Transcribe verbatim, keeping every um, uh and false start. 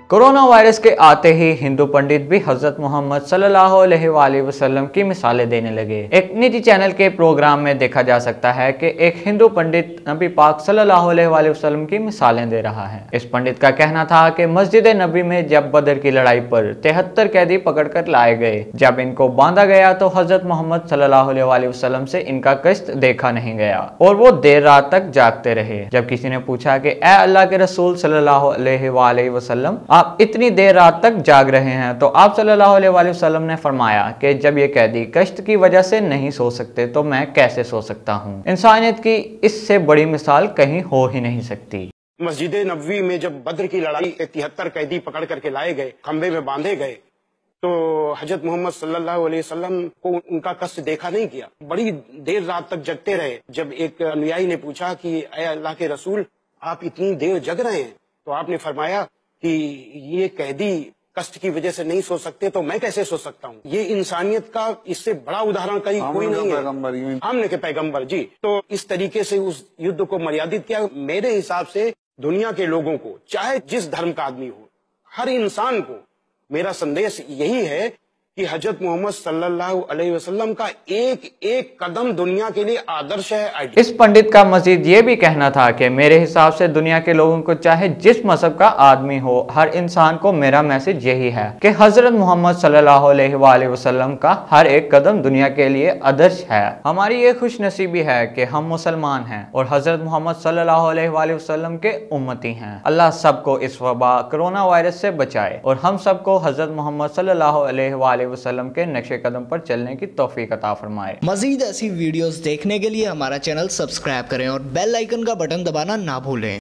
Corona virus के आते ही हिंदू पंडित भी हजरत मोहम्मद सल्लल्लाहु अलैहि वसल्लम की मिसालें देने लगे। एक निजी चैनल के प्रोग्राम में देखा जा सकता है कि एक हिंदू पंडित नबी पाक सल्लल्लाहु अलैहि वसल्लम की मिसालें दे रहा है। इस पंडित का कहना था कि मस्जिद नबी में जब बदर की लड़ाई पर तिहत्तर कैदी पकड़कर लाए गए, जब इनको बांधा गया तो हजरत मोहम्मद सल्लल्लाहु अलैहि वसल्लम से इनका कष्ट देखा नहीं गया और वो देर रात तक जागते रहे। जब किसी ने पूछा कि ए अल्लाह के रसूल सल्लल्लाहु अलैहि वसल्लम, आप इतनी देर रात तक जाग रहे हैं, तो आप सल्लल्लाहु अलैहि वसल्लम ने फरमाया कि जब ये कैदी कष्ट की वजह से नहीं सो सकते तो मैं कैसे सो सकता हूँ। इंसानियत की इससे बड़ी मिसाल कहीं हो ही नहीं सकती। मस्जिद नबवी में जब बद्र की लड़ाई तिहत्तर कैदी पकड़ करके लाए गए, खंबे में बांधे गए, तो हजरत मोहम्मद सल्लल्लाहु अलैहि वसल्लम को उनका कष्ट देखा नहीं गया। बड़ी देर रात तक जगते रहे। जब एक अनुयायी ने पूछा कि ऐ अल्लाह के रसूल, आप इतनी देर जग रहे हैं, तो आपने फरमाया कि ये कैदी कष्ट की वजह से नहीं सो सकते तो मैं कैसे सो सकता हूँ। ये इंसानियत का इससे बड़ा उदाहरण कहीं कोई नहीं है। हमने के पैगंबर जी तो इस तरीके से उस युद्ध को मर्यादित किया। मेरे हिसाब से दुनिया के लोगों को, चाहे जिस धर्म का आदमी हो, हर इंसान को मेरा संदेश यही है कि हजरत मोहम्मद सल्लल्लाहु अलैहि वसल्लम का एक एक कदम दुनिया के लिए आदर्श है। इस पंडित का मजीद ये भी कहना था कि मेरे हिसाब से दुनिया के लोगों को, चाहे जिस मजहब का आदमी हो, हर इंसान को मेरा मैसेज यही है कि हजरत मोहम्मद सल्लल्लाहु अलैहि वसल्लम का हर एक कदम दुनिया के लिए आदर्श है। हमारी ये खुश नसीबी है कि हम मुसलमान हैं और हजरत मोहम्मद सल्लल्लाहु अलैहि वसल्लम के उम्मती हैं। अल्लाह सबको इस वबा कोरोना वायरस से बचाए और हम सबको हजरत मोहम्मद सल्लल्लाहु अलैहि वसल्लम के नक्शे कदम पर चलने की तौफीक अता फरमाए। मजीद ऐसी वीडियोस देखने के लिए हमारा चैनल सब्सक्राइब करें और बेल आइकन का बटन दबाना ना भूलें।